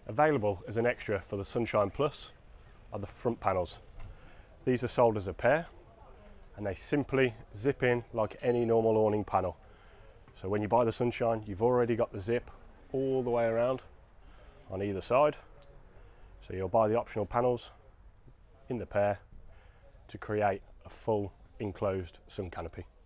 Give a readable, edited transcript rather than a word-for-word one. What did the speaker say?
Available as an extra for the Sunshine Plus are the front panels. These are sold as a pair and they simply zip in like any normal awning panel. So when you buy the Sunshine, you've already got the zip all the way around on either side. So you'll buy the optional panels in the pair to create a full enclosed sun canopy.